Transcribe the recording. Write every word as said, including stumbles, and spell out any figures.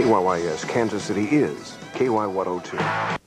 K Y Y S Kansas City is K Y Y one oh two.